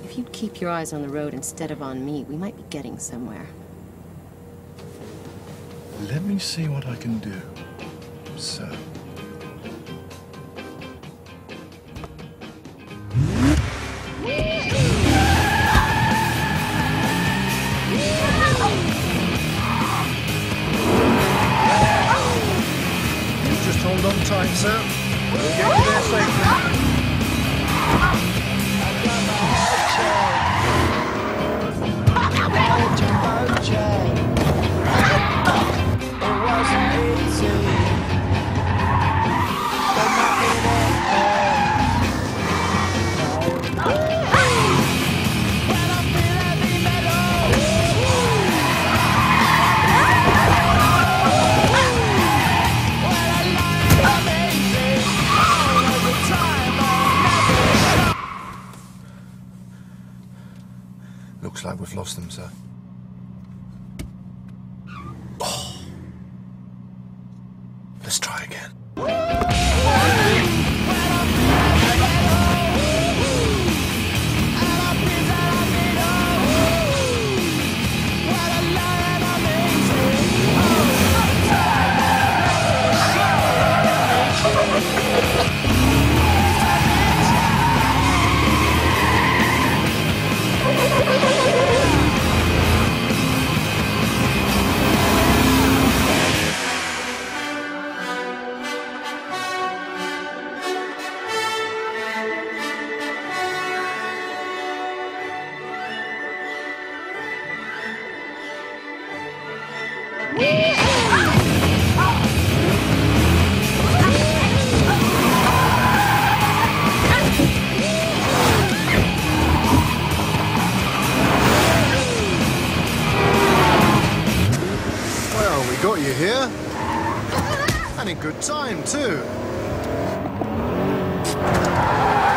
If you'd keep your eyes on the road instead of on me, we might be getting somewhere. Let me see what I can do, sir. Just hold on tight, sir. We'll get you there safely. Looks like we've lost them, sir. Oh. Let's try again. Well, we got you here. And in good time, too.